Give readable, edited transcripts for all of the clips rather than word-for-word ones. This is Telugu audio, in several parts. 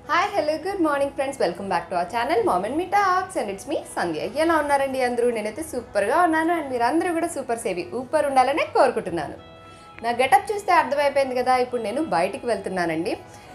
Hi, hello, good morning friends. Welcome back to our channel Mom and Me Talks and it's me Sandhya. ఎలా ఉన్నారండి అందరూ? నేనైతే సూపర్ గా ఉన్నాను అండ్ మీరందరూ కూడా సూపర్ సేవి ఊపర్ ఉండాలని కోరుకుంటున్నాను. నా గెటప్ చూస్తే అర్థమైపోయింది కదా, ఇప్పుడు నేను బయటికి వెళ్తున్నానండి.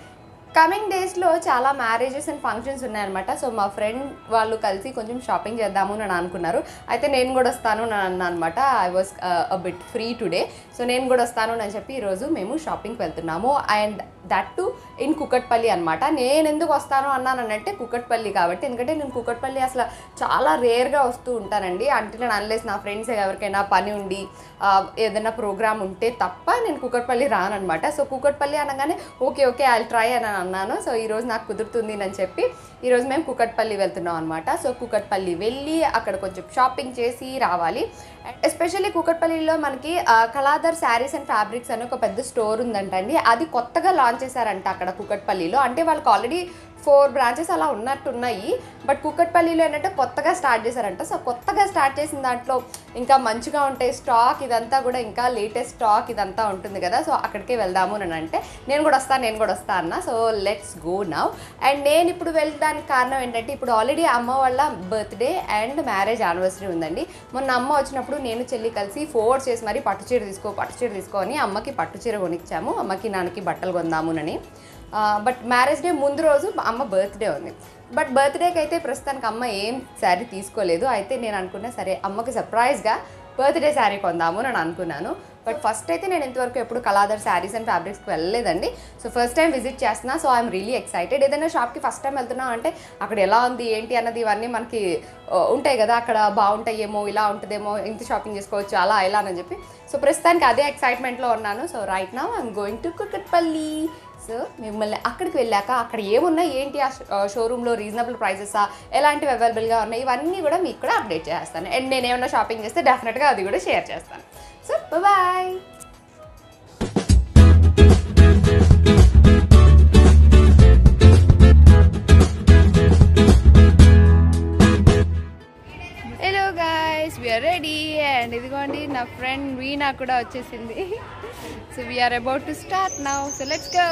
కమింగ్ డేస్లో చాలా మ్యారేజెస్ అండ్ ఫంక్షన్స్ ఉన్నాయన్నమాట. సో మా ఫ్రెండ్ వాళ్ళు కలిసి కొంచెం షాపింగ్ చేద్దాము అని అనుకున్నారు. అయితే నేను కూడా వస్తాను అని అన్నా అనమాట. I was a bit free today. So నేను కూడా వస్తాను అని చెప్పి ఈరోజు మేము షాపింగ్కి వెళ్తున్నాము. And that too in Kukatpally అనమాట. నేను ఎందుకు వస్తాను అన్నానంటే కుకట్పల్లి కాబట్టి, ఎందుకంటే నేను కుకట్పల్లి అసలు చాలా రేర్గా వస్తూ ఉంటానండి. అంటే నేను అన్లెస్ నా ఫ్రెండ్స్ ఎవరికైనా పని ఉండి ఏదైనా ప్రోగ్రామ్ ఉంటే తప్ప నేను కుకట్పల్లి రానమాట. సో కుకట్పల్లి అనగానే ఓకే ఐ ట్రై అని అన్నాను. సో ఈరోజు నాకు కుదురుతుంది అని చెప్పి ఈరోజు మేము కుకట్పల్లి వెళ్తున్నాం అనమాట. సో కుకట్పల్లి వెళ్ళి అక్కడ కొంచెం షాపింగ్ చేసి రావాలి. ఎస్పెషల్లీ కుకట్పల్లిలో మనకి కళాధర్ శారీస్ అండ్ ఫ్యాబ్రిక్స్ అని ఒక పెద్ద స్టోర్ ఉందంటండి. అది కొత్తగా లాంచ్ చేశారంట అక్కడ కుకట్పల్లిలో. అంటే వాళ్ళకి ఆల్రెడీ 4 బ్రాంచెస్ అలా ఉన్నట్టున్నాయి. బట్ కుకట్పల్లిలో ఏంటంటే కొత్తగా స్టార్ట్ చేశారంట. సో కొత్తగా స్టార్ట్ చేసిన దాంట్లో ఇంకా మంచిగా ఉంటాయి స్టాక్, ఇదంతా కూడా ఇంకా లేటెస్ట్ స్టాక్ ఇదంతా ఉంటుంది కదా. సో అక్కడికే వెళ్దాము అని అంటే నేను కూడా వస్తా అన్న. So let's go now. And నేను ఇప్పుడు వెళ్ళడానికి కారణం ఏంటంటే ఇప్పుడు ఆల్రెడీ అమ్మ వాళ్ళ బర్త్డే అండ్ మ్యారేజ్ యానివర్సరీ ఉందండి. మొన్న అమ్మ వచ్చినప్పుడు నేను చెల్లి కలిసి ఫోర్స్ చేసి మరి పట్టుచీర తీసుకో అని అమ్మకి పట్టుచీర కొనిచ్చాము. అమ్మకి నాన్నకి బట్టలు కొందామునని. బట్ మ్యారేజ్ డే ముందు రోజు అమ్మ బర్త్డే ఉంది. బట్ బర్త్డేకి అయితే ప్రస్తుతానికి అమ్మ ఏం శారీ తీసుకోలేదు. అయితే నేను అనుకున్నా సరే అమ్మకి సర్ప్రైజ్గా బర్త్డే శారీ కొందాము అని అనుకున్నాను. బట్ ఫస్ట్ అయితే నేను ఇంతవరకు ఎప్పుడు కళాధర్ శారీస్ అండ్ ఫ్యాబ్రిక్స్కి వెళ్ళలేదండి. సో ఫస్ట్ టైం విజిట్ చేస్తున్నా. So I'm really excited. ఏదైనా షాప్కి ఫస్ట్ టైం వెళ్తున్నా అంటే అక్కడ ఎలా ఉంది ఏంటి అన్నది ఇవన్నీ మనకి ఉంటాయి కదా, అక్కడ బాగుంటాయేమో, ఇలా ఉంటుందేమో, ఇంత షాపింగ్ చేసుకోవచ్చు అలా ఇలా అని చెప్పి. సో ప్రస్తుతానికి అదే ఎక్సైట్మెంట్లో ఉన్నాను. So right now I'm going to Kukatpally. So మిమ్మల్ని అక్కడికి వెళ్ళాక అక్కడ ఏమున్నాయి ఏంటి ఆ షోరూంలో రీజనబుల్ ప్రైసెసా, ఎలాంటివి అవైలబుల్గా ఉన్నాయి, ఇవన్నీ కూడా మీకు కూడా అప్డేట్ చేస్తాను. అండ్ నేను ఏమైనా షాపింగ్ చేస్తే డెఫినెట్గా అది కూడా షేర్ చేస్తాను. So bye. Hello guys, we're ready. And ఇదిగోండి నా ఫ్రెండ్ వీణా కూడా వచ్చేసింది. So we're about to start now. So let's go.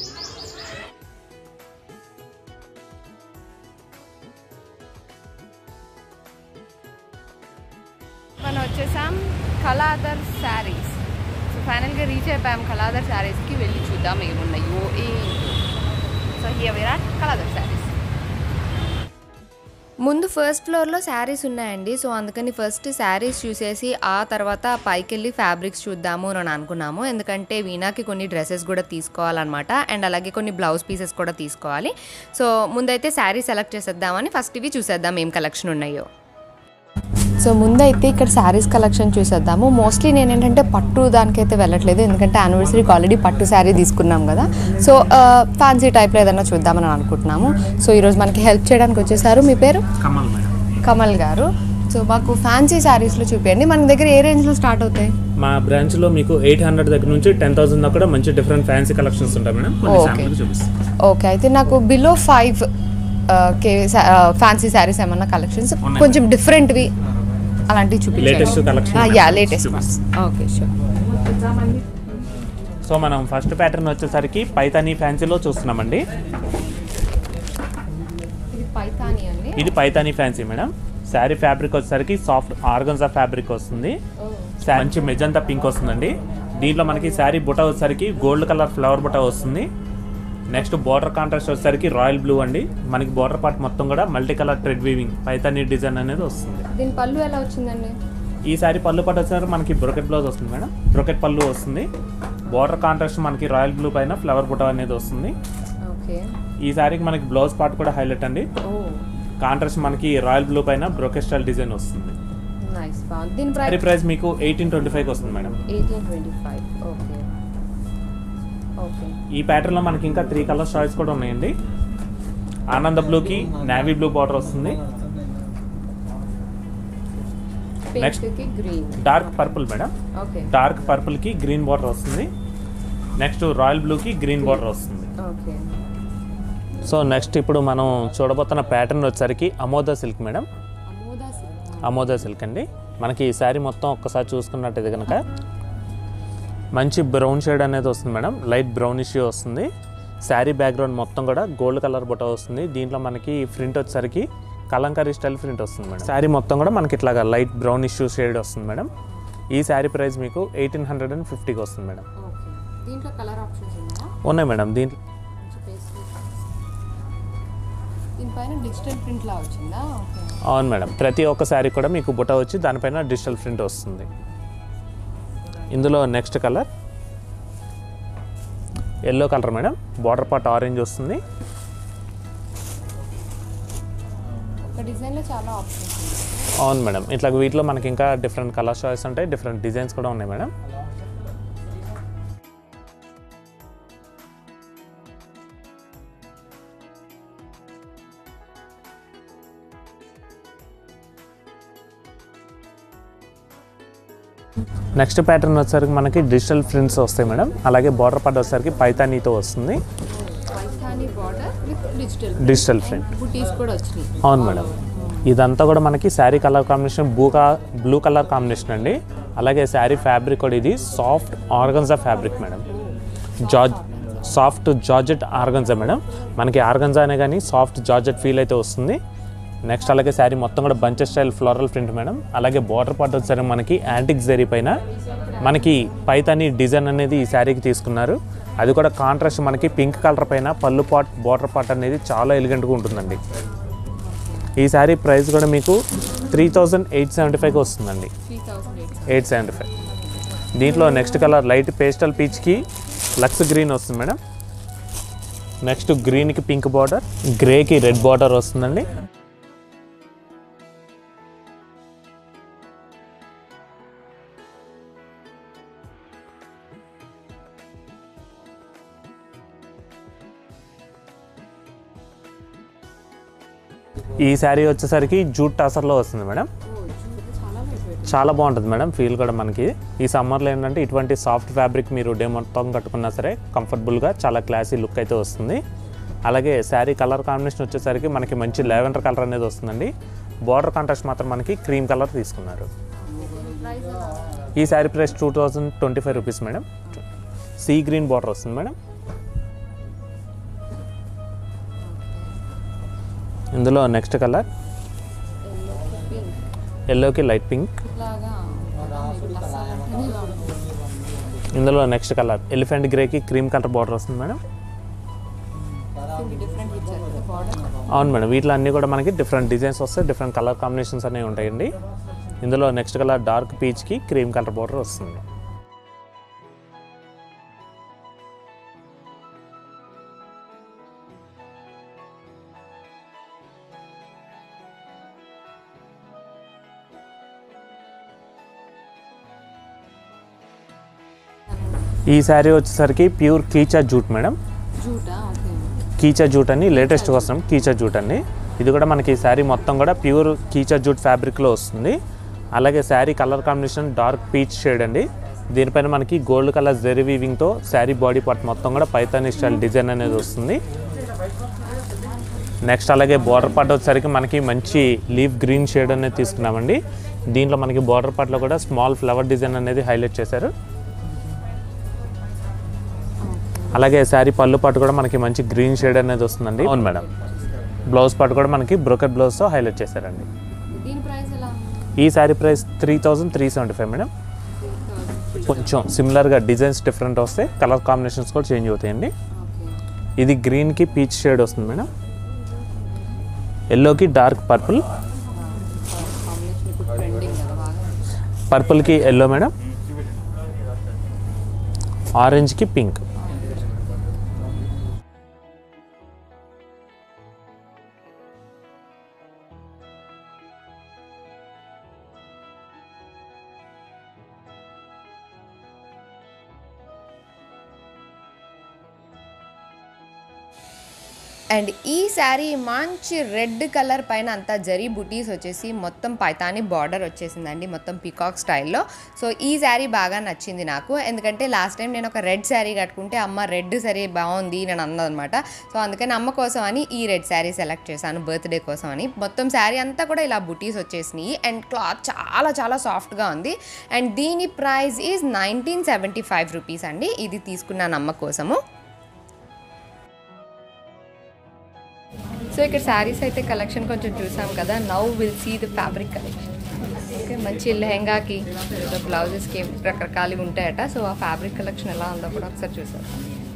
మనం వచ్చేసాం కళాధర్ శారీస్. సో ఫైనల్గా రీచ్ అయిపోయాం కళాధర్ శారీస్కి. వెళ్ళి చూద్దాం ఏమున్నాయో ఏంటో. So here we are Kaladhar sarees. ముందు ఫస్ట్ ఫ్లోర్లో శారీస్ ఉన్నాయండి. సో అందుకని ఫస్ట్ శారీస్ చూసేసి ఆ తర్వాత పైకి వెళ్ళి ఫ్యాబ్రిక్స్ చూద్దాము అని అనుకున్నాము. ఎందుకంటే వీణాకి కొన్ని డ్రెస్సెస్ కూడా తీసుకోవాలన్నమాట. అండ్ అలాగే కొన్ని బ్లౌజ్ పీసెస్ కూడా తీసుకోవాలి. సో ముందైతే శారీ సెలెక్ట్ చేసేద్దామని ఫస్ట్ ఇవి చూసేద్దాం ఏం కలెక్షన్ ఉన్నాయో. సో ముందైతే ఇక్కడ శారీస్ కలెక్షన్ చూసేద్దాము. మోస్ట్లీ నేను ఏంటంటే పట్టు దానికైతే వెళ్ళట్లేదు, ఎందుకంటే యానివర్సరీకి ఆల్రెడీ పట్టు శారీ తీసుకున్నాం కదా. సో ఫ్యాన్సీ టైప్లో ఏదైనా చూద్దామని అనుకుంటున్నాము. సో ఈరోజు మనకి హెల్ప్ చేయడానికి వచ్చేసారు. మీ పేరు? కమల్ గారు. సో మాకు ఫ్యాన్సీ శారీస్లో చూపించండి. మన దగ్గర ఏ రేంజ్లో స్టార్ట్ అవుతాయి? మా బ్రాంచ్లో మీకు 800 దగ్గర నుంచి 10,000 దాకా కూడా మంచి డిఫరెంట్ ఫ్యాన్సీ కలెక్షన్స్ ఉంటాయి మేడం. ఓకే, అయితే నాకు బిలో 5K ఫ్యాన్సీ శారీస్ ఏమన్నా కలెక్షన్స్ కొంచెం డిఫరెంట్వి అలాంటివి చూపించండి. Latest collection. Latest. Okay sure. So మనం ఫస్ట్ ప్యాటర్న్ వచ్చేసరికి పైతానీ ఫ్యాన్సీలో చూస్తున్నామండి. ఇది Paithani fancy madam. Saree fabric వచ్చేసరికి సాఫ్ట్ ఆర్గన్జా ఫ్యాబ్రిక్ వస్తుంది. మంచి మెజంతా పింక్ వస్తుందండి. దీంట్లో మనకి శారీ బుట్ట వచ్చేసరికి గోల్డ్ కలర్ ఫ్లవర్ బుట్ట వస్తుంది. నెక్స్ట్ బార్డర్ కాంట్రాస్ట్ వచ్చేసరికి రాయల్ బ్లూ అండి. మనకి బార్డర్ పార్ట్ మొత్తం కూడా multi colour thread weaving Paithani design అనేది వస్తుంది. దీని పళ్ళు ఎలా వచ్చిందండి? ఈ సారీ పళ్ళు పాటు వచ్చేసరికి మనకి బ్రోకెట్ బ్లౌజ్ వస్తుంది మేడం. బ్రోకెట్ పళ్ళు వస్తుంది. బార్డర్ కాంట్రాస్ట్ మనకి రాయల్ బ్లూ పైన ఫ్లవర్ బుట్ట అనేది వస్తుంది. ఈ సారీకి మనకి బ్లౌజ్ పార్ట్ కూడా హైలైట్ అండి. కాంట్రాస్ట్ మనకి రాయల్ బ్లూ పైన బ్రోకెట్ స్టైల్ డిజైన్ వస్తుంది. దీని ప్రైస్ మీకు 1825 వస్తుంది మేడం. 1825. ఓకే. ఈ ప్యాటర్న్ లో మనకి ఇంకా 3 కలర్ చాయిస్ కూడా ఉన్నాయండి. ఆనంద బ్లూకి నేవీ బ్లూ బార్డర్ వస్తుంది. Next dark purple madam. Dark purple కి గ్రీన్ బార్డర్ వస్తుంది. నెక్స్ట్ రాయల్ బ్లూ కి గ్రీన్ బార్డర్ వస్తుంది. సో నెక్స్ట్ ఇప్పుడు మనం చూడబోతున్న ప్యాటర్న్ వచ్చేసరికి Amoda silk madam. Amoda silk అండి. మనకి ఈ శారీ మొత్తం ఒక్కసారి చూసుకున్నట్టయితే కనుక మంచి బ్రౌన్ షేడ్ అనేది వస్తుంది మేడం. లైట్ బ్రౌనిష్ వస్తుంది. శారీ బ్యాక్గ్రౌండ్ మొత్తం కూడా గోల్డ్ కలర్ బుట్ట వస్తుంది. దీంట్లో మనకి ప్రింట్ వచ్చేసరికి కలంకారీ స్టైల్ ప్రింట్ వస్తుంది మేడం. శారీ మొత్తం కూడా మనకి ఇట్లాగా లైట్ బ్రౌన్ ఇష్యూ షేడ్ వస్తుంది మేడం. ఈ శారీ ప్రైస్ మీకు 1850కి వస్తుంది మేడం. దీంట్లో కలర్ ఆప్షన్స్ ఉన్నాయి మేడం. దీంట్లో దీనిపైన డిజిటల్ ప్రింట్ లా వచ్చిందా? అవును మేడం. ప్రతి ఒక్క శారీ కూడా మీకు బుట్ట వచ్చి దానిపైన డిజిటల్ ప్రింట్ వస్తుంది. ఇందులో next colour yellow colour madam. Border part orange వస్తుంది. ఒక డిజైన్లో చాలా ఆప్షన్స్ ఉన్నాయి. అవును మేడం. ఇట్లా వీటిలో మనకి ఇంకా డిఫరెంట్ కలర్ చాయిస్ ఉంటాయి, డిఫరెంట్ డిజైన్స్ కూడా ఉన్నాయి మేడం. నెక్స్ట్ ప్యాటర్న్ వచ్చేసరికి మనకి డిజిటల్ ప్రింట్స్ వస్తాయి మేడం. అలాగే బార్డర్ పార్ట్ వచ్చేసరికి పైతానీతో వస్తుంది. డిజిటల్ ప్రింట్ అవును మేడం. ఇదంతా కూడా మనకి saree colour combination blue colour combination అండి. అలాగే శారీ ఫ్యాబ్రిక్ కూడా ఇది soft organza fabric madam. Soft georgette organza madam. మనకి ఆర్గన్జా అనే కానీ సాఫ్ట్ జార్జెట్ ఫీల్ అయితే వస్తుంది. నెక్స్ట్ అలాగే శారీ మొత్తం కూడా bunches style floral print madam. అలాగే బార్డర్ పార్ట్ వచ్చేసరికి మనకి యాంటిక్ జరీ పైన మనకి పైతాని డిజైన్ అనేది ఈ శారీకి తీసుకున్నారు. అది కూడా కాంట్రాస్ట్ మనకి పింక్ కలర్ పైన పళ్ళు పార్ట్ బార్డర్ పార్ట్ అనేది చాలా ఎలిగెంట్గా ఉంటుందండి. ఈ శారీ ప్రైస్ కూడా మీకు 3875కి వస్తుందండి. 875. దీంట్లో నెక్స్ట్ కలర్ లైట్ పేస్టల్ పీచ్కి లక్స్ గ్రీన్ వస్తుంది మేడం. నెక్స్ట్ గ్రీన్కి పింక్ బార్డర్, గ్రేకి రెడ్ బార్డర్ వస్తుందండి. ఈ శారీ వచ్చేసరికి జూట్ టాసర్లో వస్తుంది మేడం. చాలా బాగుంటుంది మేడం. ఫీల్ కూడా మనకి ఈ సమ్మర్లో ఏంటంటే ఇటువంటి సాఫ్ట్ ఫ్యాబ్రిక్ మీరు డే మొత్తం కట్టుకున్నా సరే కంఫర్టబుల్గా చాలా క్లాసీ లుక్ అయితే వస్తుంది. అలాగే శారీ కలర్ కాంబినేషన్ వచ్చేసరికి మనకి మంచి లావెండర్ కలర్ అనేది వస్తుందండి. బార్డర్ కాంట్రాస్ట్ మాత్రం మనకి క్రీమ్ కలర్ తీసుకున్నారు. ఈ saree price 2025 rupees madam. Sea green border వస్తుంది మేడం. ఇందులో నెక్స్ట్ కలర్ ఎల్లోకి లైట్ పింక్. ఇందులో నెక్స్ట్ కలర్ ఎలిఫెంట్ గ్రేకి క్రీమ్ కలర్ బార్డర్ వస్తుంది మేడం. అవును మేడం. వీటిలో అన్నీ కూడా మనకి డిఫరెంట్ డిజైన్స్ వస్తాయి, డిఫరెంట్ కలర్ కాంబినేషన్స్ అనేవి ఉంటాయండి. ఇందులో నెక్స్ట్ కలర్ డార్క్ పీచ్కి క్రీమ్ కలర్ బార్డర్ వస్తుంది. ఈ శారీ వచ్చేసరికి ప్యూర్ కీచా జూట్ మేడం. కీచా జూట్ అని లేటెస్ట్ వస్తాం. కీచా జూట్ అండి. ఇది కూడా మనకి శారీ మొత్తం కూడా ప్యూర్ కీచా జూట్ ఫ్యాబ్రిక్లో వస్తుంది. అలాగే saree colour combination dark peach shade అండి. దీనిపైన మనకి గోల్డ్ కలర్ జెరీ వీవింగ్తో శారీ బాడీ పార్ట్ మొత్తం కూడా పైతాని స్టైల్ డిజైన్ అనేది వస్తుంది. నెక్స్ట్ అలాగే బార్డర్ పార్ట్ వచ్చేసరికి మనకి మంచి లీఫ్ గ్రీన్ షేడ్ అనేది తీసుకున్నామండి. దీంట్లో మనకి బార్డర్ పార్ట్లో కూడా స్మాల్ ఫ్లవర్ డిజైన్ అనేది హైలైట్ చేశారు. అలాగే శారీ పళ్ళు పాటు కూడా మనకి మంచి గ్రీన్ షేడ్ అనేది వస్తుందండి. అవును మేడం. బ్లౌజ్ పాటు కూడా మనకి బ్రోకెట్ బ్లౌజ్తో హైలైట్ చేశారండి. ఈ శారీ ప్రైస్ 3375 మేడం. కొంచెం సిమిలర్గా డిజైన్స్ డిఫరెంట్ వస్తాయి, కలర్ కాంబినేషన్స్ కూడా చేంజ్ అవుతాయండి. ఇది గ్రీన్కి పీచ్ షేడ్ వస్తుంది మేడం. ఎల్లోకి డార్క్ పర్పుల్, పర్పుల్కి ఎల్లో మేడం. ఆరెంజ్కి పింక్. అండ్ ఈ శారీ మంచి రెడ్ కలర్ పైన అంతా జరీ బుటీస్ వచ్చేసి మొత్తం పైతాని బార్డర్ వచ్చేసిందండి, మొత్తం పీకాక్ స్టైల్లో. సో ఈ శారీ బాగా నచ్చింది నాకు, ఎందుకంటే లాస్ట్ టైం నేను ఒక రెడ్ శారీ కట్టుకుంటే అమ్మ రెడ్ శారీ బాగుంది నేను అన్నదనమాట. సో అందుకని అమ్మ కోసం అని ఈ రెడ్ శారీ సెలెక్ట్ చేశాను బర్త్డే కోసం అని. మొత్తం శారీ అంతా కూడా ఇలా బుటీస్ వచ్చేసినాయి అండ్ క్లాత్ చాలా చాలా సాఫ్ట్గా ఉంది. అండ్ దీని ప్రైస్ ఈజ్ 1975 రూపీస్ అండి. ఇది తీసుకున్నాను అమ్మ కోసము. సో ఇక్కడ శారీస్ అయితే కలెక్షన్ కొంచెం చూసాం కదా. Now will see the fabric collection. Okay, మంచి లెహెంగాకి లేదా బ్లౌజెస్కి రకరకాలు ఉంటాయట. సో ఆ ఫ్యాబ్రిక్ కలెక్షన్ ఎలా ఉందో కూడా ఒకసారి చూసాం.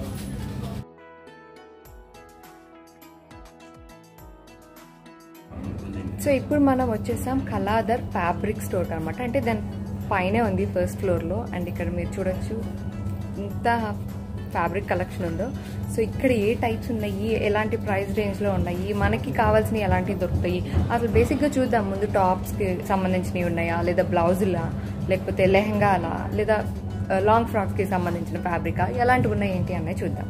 సో ఇప్పుడు మనం వచ్చేసాం కలాదర్ ఫ్యాబ్రిక్ స్టోర్ అనమాట. అంటే దాని పైనే ఉంది ఫస్ట్ ఫ్లోర్లో. అండ్ ఇక్కడ మీరు చూడొచ్చు ఇంత ఫ్యాబ్రిక్ కలెక్షన్ ఉందో. సో ఇక్కడ ఏ టైప్స్ ఉన్నాయి, ఎలాంటి ప్రైస్ రేంజ్లో ఉన్నాయి, మనకి కావాల్సినవి ఎలాంటివి దొరుకుతాయి అసలు బేసిక్గా చూద్దాం. ముందు టాప్స్కి సంబంధించినవి ఉన్నాయా, లేదా బ్లౌజులా, లేకపోతే లెహంగాలా, లేదా లాంగ్ ఫ్రాక్స్కి సంబంధించిన ఫ్యాబ్రికా, ఎలాంటివి ఉన్నాయి ఏంటి అన్నది చూద్దాం.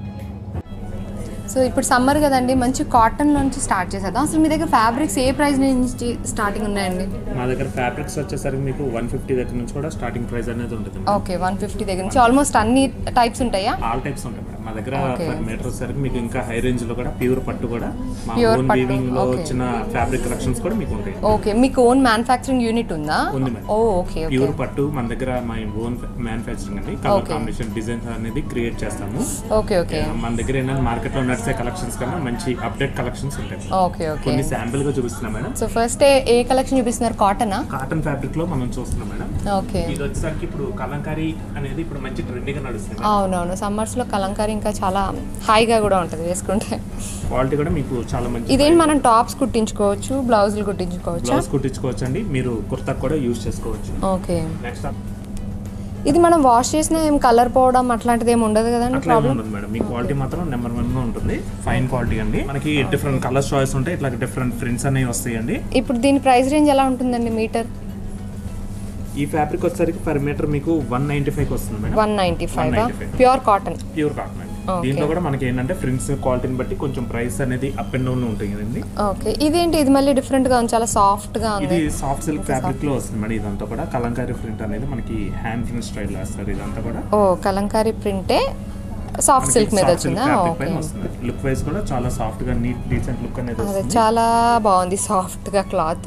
సో ఇప్పుడు సమ్మర్ కదండి, మంచి కాటన్ నుంచి స్టార్ట్ చేసేద్దాం. అసలు మీ దగ్గర ఫ్యాబ్రిక్స్ ఏ ప్రైస్ నుంచి స్టార్టింగ్ ఉన్నాయండి? మా దగ్గర ఫ్యాబ్రిక్స్ వచ్చేసరికి మీకు 150 దగ్గర నుంచి కూడా స్టార్టింగ్ ప్రైస్ అనేది ఉంటుంది. ఓకే, 150 దగ్గర నుంచి ఆల్మోస్ట్ అన్ని టైప్స్ ఉంటాయా? ఆల్ టైప్స్ ఉంటాయి మేడం మా దగ్గర. పర్ మీటర్ వచ్చేసరికి మీకు ఇంకా హై రేంజ్ లో కూడా ప్యూర్ పట్టు కూడా మా ఓన్ వీవింగ్ లో వచ్చిన ఫ్యాబ్రిక్ కలెక్షన్స్ కూడా మీకు ఉంటాయి. ఓకే, మీకు ఓన్ మ్యానుఫ్యాక్చరింగ్ యూనిట్ ఉందా? ఉంది మేడం. ఓకే, ప్యూర్ పట్టు మన దగ్గర మా ఓన్ మ్యానుఫ్యాక్చరింగ్ అండి. కలర్ కాంబినేషన్ డిజైన్స్ అనేది క్రియేట్ చేస్తాము. Okay okay. మన దగ్గర ఏంటంటే మార్కెట్ లో నడిచే కలెక్షన్స్ కన్నా మంచి అప్డేట్ కలెక్షన్స్ ఉంటాయి. Okay okay. కొన్ని శాంపిల్ గా చూపిస్తున్నాం మేడం. సో ఫస్ట్ ఏ కలెక్షన్ చూపిస్తున్నారు? కాటనా? కాటన్ ఫ్యాబ్రిక్ లో మనం చూస్తున్నాం మేడం. ఓకే. ఇది వచ్చేసరికి ఇప్పుడు కలంకారీ అనేది ఇప్పుడు మంచి ట్రెండింగ్ గా నడుస్తుంది. అవునవును, సమ్మర్స్ లో కలంకారీ ఇంకా చాలా హాయిగా కూడా ఉంటుంది వేసుకుంటే. క్వాలిటీ కూడా మీకు చాలా మంచి. ఇదేంటి, మనం టాప్స్ కుట్టించుకోవచ్చు, బ్లౌజులు కుట్టించుకోవచ్చు. బ్లౌజ్ కుట్టించుకోవచ్చు అండి, మీరు కుర్తా కూడా యూజ్ చేసుకోవచ్చు. ఓకే. నెక్స్ట్ ఇది మనం వాష్ చేసినా ఏం కలర్ పోవడం అట్లాంటిది ఏమి ఉండదు కదండి? ప్రాబ్లం ఉండదు మేడం. మీ క్వాలిటీ మాత్రం నెంబర్ 1 గా ఉంటుంది. ఫైన్ క్వాలిటీ అండి. మనకి డిఫరెంట్ కలర్ చాయిస్ ఉంటాయి, ఇట్లా డిఫరెంట్ ప్రింట్స్ అనేవి వస్తాయండి. ఇప్పుడు దీని ప్రైస్ రేంజ్ ఎలా ఉంటుందండి మీటర్? ఈ ఫ్యాబ్రిక్ వచ్చేసరికి పర్ మీటర్ మీకు 195 వస్తుంది madam. 195 pure cotton. Pure cotton అండి. దీంట్లో కూడా మనకి ఏంటంటే ప్రింట్స్ క్వాలిటీని బట్టి కొంచెం ప్రైస్ అనేది అప్ అండ్ డౌన్ ఉంటుంది కదండి. ఓకే. ఇదేంటి, ఇది మళ్ళీ డిఫరెంట్ గా ఉంది, చాలా సాఫ్ట్ గా ఉంది. ఇది సాఫ్ట్ సిల్క్ ఫ్యాబ్రిక్ లో వస్తుంది మేడం. ఇదంతా కూడా కలంకారీ ప్రింట్ అనేది మనకి హ్యాండ్ ప్రింట్ స్టైల్ వేస్తారు. ఇదంతా కూడా కలంకారీ ప్రింటే సాఫ్ట్ సిల్క్ మీద వచ్చిందా? ఓకే. లుక్ వైస్ కూడా చాలా సాఫ్ట్ గా నీట్ డీసెంట్ లుక్ అనేది వస్తుంది. చాలా బాగుంది సాఫ్ట్ గా క్లాత్.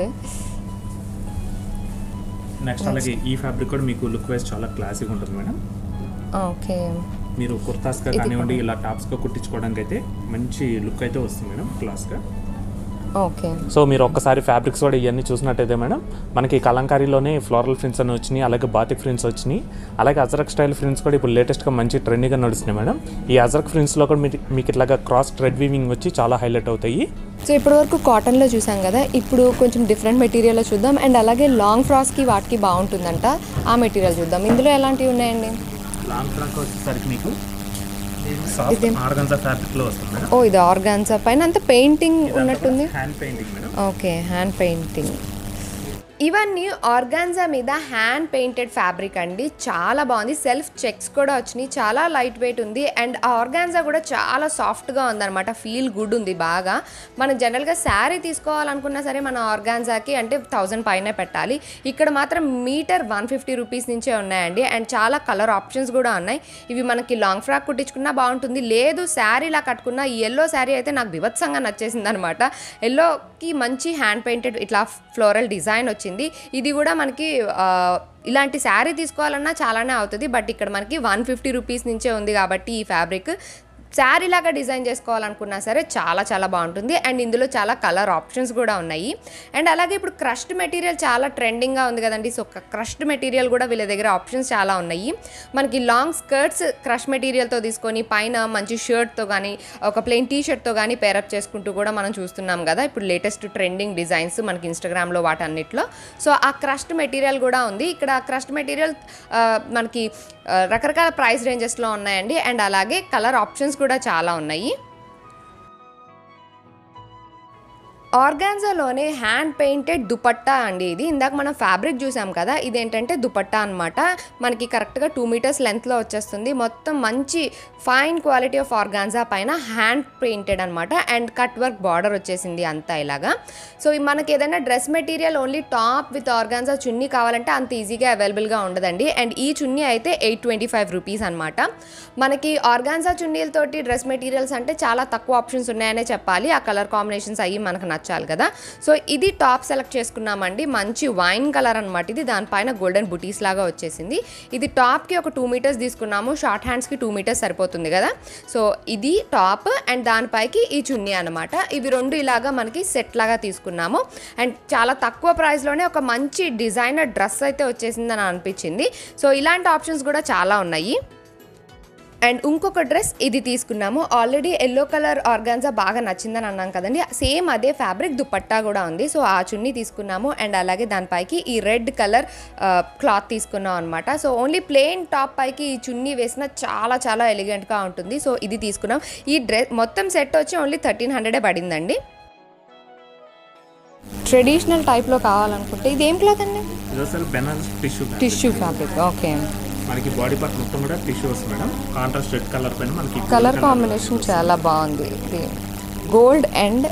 నెక్స్ట్ అలాగే ఈ ఫ్యాబ్రిక్ కూడా మీకు లుక్ వైస్ చాలా క్లాసిక్ ఉంటుంది మేడం. ఓకే. మీరు కుర్తాస్గా కానివ్వండి ఇలా టాప్స్గా కుట్టించుకోవడానికి అయితే మంచి లుక్ అయితే వస్తుంది మేడం, క్లాస్గా. ఓకే. సో మీరు ఒక్కసారి ఫ్యాబ్రిక్స్ కూడా ఇవన్నీ చూసినట్టయితే మేడం, మనకి కలంకారీలోనే ఫ్లోరల్ ప్రింట్స్ అని వచ్చినాయి, అలాగే బాతిక్ ప్రింట్స్ వచ్చినాయి, అలాగే అజరక్ స్టైల్ ప్రింట్స్ కూడా ఇప్పుడు లేటెస్ట్గా మంచి ట్రెండింగ్గా నడుస్తున్నాయి మేడం. ఈ అజరక్ ప్రింట్స్లో కూడా మీకు ఇట్లాగా క్రాస్ థ్రెడ్ వీవింగ్ వచ్చి చాలా హైలైట్ అవుతాయి. సో ఇప్పటి వరకు కాటన్లో చూసాం కదా, ఇప్పుడు కొంచెం డిఫరెంట్ మెటీరియల్లో చూద్దాం. అండ్ అలాగే లాంగ్ ఫ్రాక్స్కి వాటికి బాగుంటుందంట, ఆ మెటీరియల్ చూద్దాం. ఇందులో ఎలాంటివి ఉన్నాయండి? లాంగ్ ఫ్రాక్ వచ్చేసరికి మీకు ఆర్గాన్జా ఫ్యాబ్రిక్ లో వస్తుంది మేడం. ఇది ఆర్గాన్జా పైన అంత పెయింటింగ్ ఉన్నట్టుంది. Hand painting madam. Okay, hand painting. ఇవన్నీ ఆర్గాన్జా మీద హ్యాండ్ పెయింటెడ్ ఫ్యాబ్రిక్ అండి. చాలా బాగుంది, సెల్ఫ్ చెక్స్ కూడా వచ్చినాయి, చాలా లైట్ వెయిట్ ఉంది. అండ్ ఆ ఆర్గాన్జా కూడా చాలా సాఫ్ట్గా ఉందన్నమాట, ఫీల్ గుడ్ ఉంది బాగా. మనం జనరల్గా శారీ తీసుకోవాలనుకున్నా సరే మన ఆర్గాన్జాకి అంటే 1000 పైనే పెట్టాలి. ఇక్కడ మాత్రం మీటర్ 150 రూపీస్ నుంచే ఉన్నాయండి. అండ్ చాలా కలర్ ఆప్షన్స్ కూడా ఉన్నాయి. ఇవి మనకి లాంగ్ ఫ్రాక్ కుట్టించుకున్నా బాగుంటుంది, లేదు శారీలా కట్టుకున్నా. ఈ ఎల్లో శారీ అయితే నాకు వివత్సంగా నచ్చేసింది అనమాట. ఎల్లోకి మంచి హ్యాండ్ పెయింటెడ్ ఇట్లా ఫ్లోరల్ డిజైన్ వచ్చింది. ఇది కూడా మనకి ఇలాంటి శారీ తీసుకోవాలన్నా చాలానే అవుతుంది, బట్ ఇక్కడ మనకి 150 రూపీస్ నుంచే ఉంది కాబట్టి ఈ ఫ్యాబ్రిక్ శారీ లాగా డిజైన్ చేసుకోవాలనుకున్నా సరే చాలా చాలా బాగుంటుంది. అండ్ ఇందులో చాలా కలర్ ఆప్షన్స్ కూడా ఉన్నాయి. అండ్ అలాగే ఇప్పుడు క్రష్డ్ మెటీరియల్ చాలా ట్రెండింగ్గా ఉంది కదండి. సో క్రష్డ్ మెటీరియల్ కూడా వీళ్ళ దగ్గర ఆప్షన్స్ చాలా ఉన్నాయి. మనకి లాంగ్ స్కర్ట్స్ క్రష్ మెటీరియల్తో తీసుకొని పైన మంచి షర్ట్తో కానీ ఒక ప్లెయిన్ టీ షర్ట్తో కానీ పేరప్ చేసుకుంటూ కూడా మనం చూస్తున్నాం కదా ఇప్పుడు లేటెస్ట్ ట్రెండింగ్ డిజైన్స్ మనకి ఇన్స్టాగ్రామ్లో వాటన్నిటిలో. సో ఆ క్రష్డ్ మెటీరియల్ కూడా ఉంది. ఇక్కడ క్రష్డ్ మెటీరియల్ మనకి రకరకాల ప్రైస్ రేంజెస్లో ఉన్నాయండి. అండ్ అలాగే కలర్ ఆప్షన్స్ కూడా చాలా ఉన్నాయి. ఆర్గాన్జాలోనే హ్యాండ్ పెయింటెడ్ దుపట్టా అండి ఇది. ఇందాక మనం ఫ్యాబ్రిక్ చూసాం కదా, ఇదేంటంటే దుపట్టా అనమాట. మనకి కరెక్ట్గా 2 మీటర్స్ లెంత్లో వచ్చేస్తుంది. మొత్తం మంచి ఫైన్ క్వాలిటీ ఆఫ్ ఆర్గాన్జా పైన హ్యాండ్ పెయింటెడ్ అనమాట. అండ్ కట్ వర్క్ బార్డర్ వచ్చేసింది అంతా ఇలాగా. సో మనకి ఏదైనా dress material only top with organza చున్నీ కావాలంటే అంత ఈజీగా అవైలబుల్గా ఉండదండి. అండ్ ఈ చున్నీ అయితే 825 రూపీస్ అనమాట. మనకి ఆర్గాన్జా చున్నీలతోటి డ్రెస్ మెటీరియల్స్ అంటే చాలా తక్కువ ఆప్షన్స్ ఉన్నాయనే చెప్పాలి. ఆ కలర్ కాంబినేషన్స్ అయ్యి మనకు నచ్చవు. మార్చాలి కదా. సో ఇది టాప్ సెలెక్ట్ చేసుకున్నామండి, మంచి వైన్ కలర్ అనమాట ఇది, దానిపైన గోల్డెన్ బుటీస్ లాగా వచ్చేసింది. ఇది టాప్కి ఒక 2 మీటర్స్ తీసుకున్నాము, షార్ట్ హ్యాండ్స్కి 2 మీటర్స్ సరిపోతుంది కదా. సో ఇది టాప్ అండ్ దానిపైకి ఈ చున్నీ అనమాట. ఇవి రెండు ఇలాగా మనకి సెట్ లాగా తీసుకున్నాము. అండ్ చాలా తక్కువ ప్రైస్లోనే ఒక మంచి డిజైనర్ డ్రెస్ అయితే వచ్చేసిందని అనిపించింది. సో ఇలాంటి ఆప్షన్స్ కూడా చాలా ఉన్నాయి. అండ్ ఇంకొక డ్రెస్ ఇది తీసుకున్నాము. ఆల్రెడీ ఎల్లో కలర్ ఆర్గాన్జా బాగా నచ్చిందని అన్నాం కదండి, సేమ్ అదే ఫ్యాబ్రిక్ దుపట్టా కూడా ఉంది. సో ఆ చున్నీ తీసుకున్నాము అండ్ అలాగే దానిపైకి ఈ రెడ్ కలర్ క్లాత్ తీసుకున్నాం అనమాట. సో ఓన్లీ ప్లెయిన్ టాప్ పైకి ఈ చున్నీ వేసిన చాలా చాలా ఎలిగెంట్గా ఉంటుంది. సో ఇది తీసుకున్నాం. ఈ డ్రెస్ మొత్తం సెట్ వచ్చి ఓన్లీ 1300 పడిందండి. ట్రెడిషనల్ టైప్లో కావాలనుకుంటే ఇది ఏం క్లాత్ అండి? Tissue fabric. ఓకే, మనకి బాడీ పార్ట్ మొత్తం కూడా టిష్యూ వస్తుంది మేడం. కాంట్రాస్ట్ రెడ్ కలర్ పైన మనకి కలర్ కాంబినేషన్ చాలా బాగుంది. ఇది gold and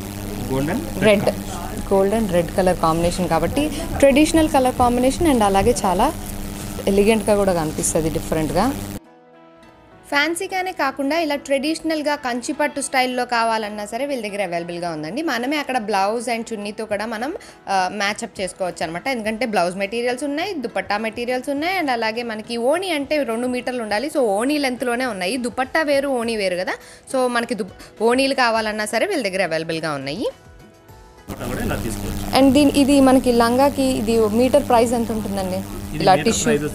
red colour combination కాబట్టి ట్రెడిషనల్ కలర్ కాంబినేషన్ అండ్ అలాగే చాలా ఎలిగెంట్గా కూడా కనిపిస్తుంది, డిఫరెంట్గా. ఫ్యాన్సీగానే కాకుండా ఇలా ట్రెడిషనల్గా కంచిపట్టు స్టైల్లో కావాలన్నా సరే వీళ్ళ దగ్గర అవైలబుల్గా ఉందండి. మనమే అక్కడ బ్లౌజ్ అండ్ చున్నీతో కూడా మనం మ్యాచప్ చేసుకోవచ్చు అనమాట. ఎందుకంటే బ్లౌజ్ మెటీరియల్స్ ఉన్నాయి, దుపట్టా మెటీరియల్స్ ఉన్నాయి అండ్ అలాగే మనకి ఓణీ అంటే 2 మీటర్లు ఉండాలి. సో ఓణీ లెంత్లోనే ఉన్నాయి. దుపట్టా వేరు, ఓణీ వేరు కదా. సో మనకి ఓణీలు కావాలన్నా సరే వీళ్ళ దగ్గర అవైలబుల్గా ఉన్నాయి. అండ్ ఇది మనకి లంగాకి ఇది మీటర్ ప్రైస్ ఎంత ఉంటుందండి? ఇలా టిష్యూ ఇది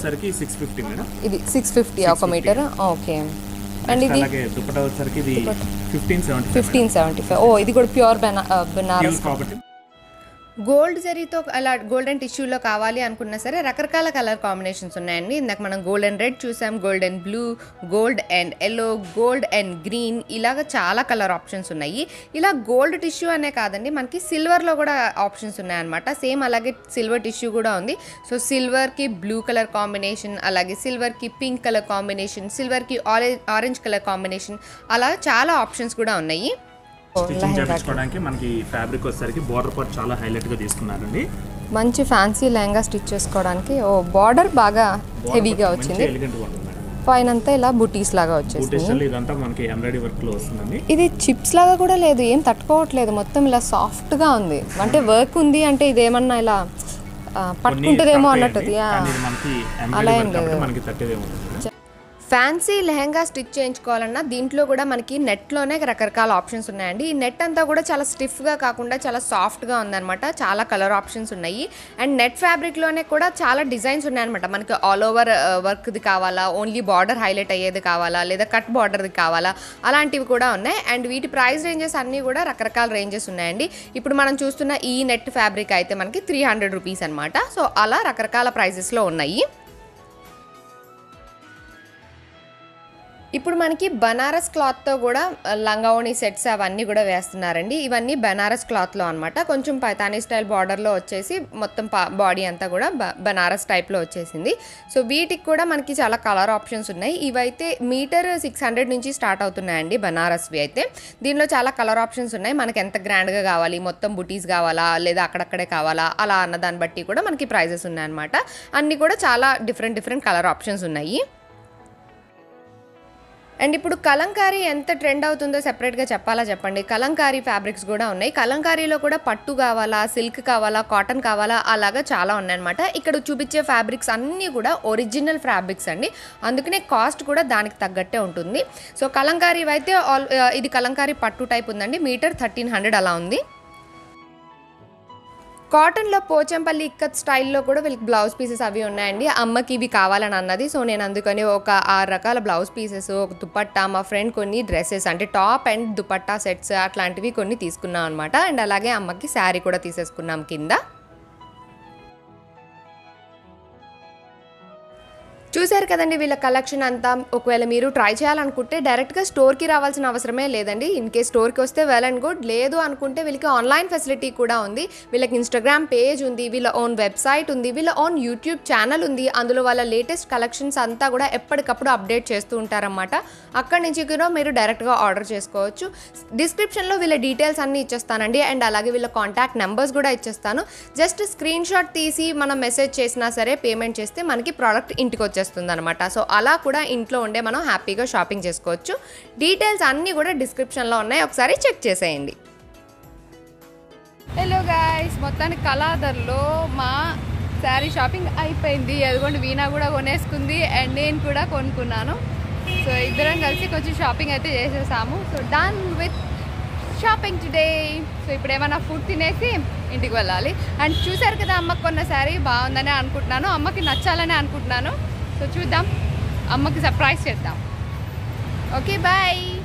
650 ఒక మీటర్. ఓకే, అండ్ ఇది 1575. ఓ ఇది కూడా ప్యూర్ బనారస్. గోల్డ్ జరీతో అలా గోల్డెన్ టిష్యూలో కావాలి అనుకున్నా సరే రకరకాల కలర్ కాంబినేషన్స్ ఉన్నాయండి. ఇందాక మనం గోల్డ్ అండ్ రెడ్ చూసాం, gold and blue, gold and yellow, gold and green, ఇలాగ చాలా కలర్ ఆప్షన్స్ ఉన్నాయి. ఇలా గోల్డ్ టిష్యూ అనే కాదండి, మనకి సిల్వర్లో కూడా ఆప్షన్స్ ఉన్నాయన్నమాట. సేమ్ అలాగే సిల్వర్ టిష్యూ కూడా ఉంది. సో సిల్వర్కి బ్లూ కలర్ కాంబినేషన్, అలాగే సిల్వర్కి పింక్ కలర్ కాంబినేషన్, సిల్వర్కి ఆరెంజ్ కలర్ కాంబినేషన్, అలా చాలా ఆప్షన్స్ కూడా ఉన్నాయి. స్టిచ్చింగ్ చేయించుకోవడానికి మనకి ఫ్యాబ్రిక్ వచ్చేసరికి బోర్డర్ పార్ట్ చాలా హైలైట్ గా తీసుకున్నారండి. మంచి ఫ్యాన్సీ లెహంగా స్టిచ్ చేసుకోవడానికి బార్డర్ బాగా హెవీగా వచ్చింది. పైనంతా ఇలా బుటీస్ లాగా వచ్చేసింది. ఇదంతా మనకి ఎంబ్రాయిడరీ వర్క్ లో వస్తుందండి. ఇది చిప్స్ లాగా కూడా లేదు, ఏం తట్టుకోవట్లేదు, మొత్తం ఇలా సాఫ్ట్ గా ఉంది. అంటే వర్క్ ఉంది అంటే ఇదేమన్నా ఇలా పట్టుకుంటుందేమో అన్నట్టు. అలా ఏం లేదు. ఫ్యాన్సీ లెహంగా స్టిచ్ చేయించుకోవాలన్నా దీంట్లో కూడా మనకి నెట్లోనే రకరకాల ఆప్షన్స్ ఉన్నాయండి. ఈ నెట్ అంతా కూడా చాలా స్టిఫ్గా కాకుండా చాలా సాఫ్ట్గా ఉందన్నమాట. చాలా కలర్ ఆప్షన్స్ ఉన్నాయి. అండ్ నెట్ ఫ్యాబ్రిక్లోనే కూడా చాలా డిజైన్స్ ఉన్నాయన్నమాట. మనకి ఆల్ ఓవర్ వర్క్ది కావాలా, ఓన్లీ బార్డర్ హైలైట్ అయ్యేది కావాలా, లేదా కట్ బార్డర్ది కావాలా, అలాంటివి కూడా ఉన్నాయి. అండ్ వీటి ప్రైస్ రేంజెస్ అన్నీ కూడా రకరకాల రేంజెస్ ఉన్నాయండి. ఇప్పుడు మనం చూస్తున్న ఈ నెట్ ఫ్యాబ్రిక్ అయితే మనకి 300 రూపీస్ అనమాట. సో అలా రకరకాల ప్రైజెస్లో ఉన్నాయి. ఇప్పుడు మనకి బనారస్ క్లాత్తో కూడా లంగావోణి సెట్స్ అవన్నీ కూడా వేస్తున్నారండి. ఇవన్నీ బనారస్ క్లాత్లో అనమాట. కొంచెం పైతానీ స్టైల్ బార్డర్లో వచ్చేసి మొత్తం బాడీ అంతా కూడా బనారస్ టైప్లో వచ్చేసింది. సో వీటికి కూడా మనకి చాలా కలర్ ఆప్షన్స్ ఉన్నాయి. ఇవైతే మీటర్ 600 నుంచి స్టార్ట్ అవుతున్నాయండి బనారస్వి అయితే. దీనిలో చాలా కలర్ ఆప్షన్స్ ఉన్నాయి. మనకి ఎంత గ్రాండ్గా కావాలి, మొత్తం బుటీస్ కావాలా లేదా అక్కడక్కడే కావాలా, అలా అన్న దాన్ని బట్టి కూడా మనకి ప్రైజెస్ ఉన్నాయన్నమాట. అన్నీ కూడా చాలా డిఫరెంట్ కలర్ ఆప్షన్స్ ఉన్నాయి. అండ్ ఇప్పుడు కలంకారీ ఎంత ట్రెండ్ అవుతుందో సెపరేట్గా చెప్పాలా చెప్పండి. కలంకారీ ఫ్యాబ్రిక్స్ కూడా ఉన్నాయి. కలంకారీలో కూడా పట్టు కావాలా, సిల్క్ కావాలా, కాటన్ కావాలా, అలాగా చాలా ఉన్నాయన్నమాట. ఇక్కడ చూపించే ఫ్యాబ్రిక్స్ అన్నీ కూడా ఒరిజినల్ ఫ్యాబ్రిక్స్ అండి. అందుకనే కాస్ట్ కూడా దానికి తగ్గట్టే ఉంటుంది. సో కలంకారీ అయితే ఇది కలంకారీ పట్టు టైప్ ఉందండి. మీటర్ 1300 అలా ఉంది. కాటన్లో పోచంపల్లి ఇక్కత్ స్టైల్లో కూడా వీళ్ళకి బ్లౌజ్ పీసెస్ అవి ఉన్నాయండి. అమ్మకి ఇవి కావాలని అన్నది. సో నేను అందుకని ఒక 6 రకాల బ్లౌజ్ పీసెస్, ఒక దుపట్టా, మా ఫ్రెండ్ కొన్ని డ్రెస్సెస్ అంటే టాప్ అండ్ దుపట్టా సెట్స్ అట్లాంటివి కొన్ని తీసుకున్నాం అనమాట. అండ్ అలాగే అమ్మకి శారీ కూడా తీసేసుకున్నాం కింద. చూసారు కదండి వీళ్ళ కలెక్షన్ అంతా. ఒకవేళ మీరు ట్రై చేయాలనుకుంటే డైరెక్ట్గా స్టోర్కి రావాల్సిన అవసరమే లేదండి. ఇన్ కేస్ స్టోర్కి వస్తే వెల్ అండ్ గుడ్, లేదు అనుకుంటే వీళ్ళకి ఆన్లైన్ ఫెసిలిటీ కూడా ఉంది. వీళ్ళకి ఇన్స్టాగ్రామ్ పేజ్ ఉంది, వీళ్ళ ఓన్ వెబ్సైట్ ఉంది, వీళ్ళ ఓన్ యూట్యూబ్ ఛానల్ ఉంది. అందులో వాళ్ళ లేటెస్ట్ కలెక్షన్స్ అంతా కూడా ఎప్పటికప్పుడు అప్డేట్ చేస్తూ ఉంటారన్నమాట. అక్కడి నుంచి కూడా మీరు డైరెక్ట్గా ఆర్డర్ చేసుకోవచ్చు. డిస్క్రిప్షన్లో వీళ్ళ డీటెయిల్స్ అన్నీ ఇచ్చేస్తానండి. అండ్ అలాగే వీళ్ళ కాంటాక్ట్ నెంబర్స్ కూడా ఇచ్చేస్తాను. జస్ట్ స్క్రీన్ షాట్ తీసి మనం మెసేజ్ చేసినా సరే పేమెంట్ చేస్తే మనకి ప్రోడక్ట్ ఇంటికి వచ్చేస్తుంది అనమాట. సో అలా కూడా ఇంట్లో ఉండే మనం హ్యాపీగా షాపింగ్ చేసుకోవచ్చు. డీటెయిల్స్ అన్నీ కూడా డిస్క్రిప్షన్లో ఉన్నాయి, ఒకసారి చెక్ చేసేయండి. మొత్తానికి కళాధర్లో మా శారీ షాపింగ్ అయిపోయింది. అదిగోండి వీణా కూడా కొనేసుకుంది అండ్ నేను కూడా కొనుక్కున్నాను. సో ఇద్దరం కలిసి కొంచెం షాపింగ్ అయితే చేసేసాము. So done with shopping today. So ఇప్పుడు ఏమైనా ఫుడ్ తినేసి ఇంటికి వెళ్ళాలి. అండ్ చూసారు కదా అమ్మకి కొన్న శారీ బాగుందని అనుకుంటున్నాను, అమ్మకి నచ్చాలని అనుకుంటున్నాను. సో చూద్దాం, అమ్మకి సర్ప్రైజ్ చేద్దాం. Okay bye.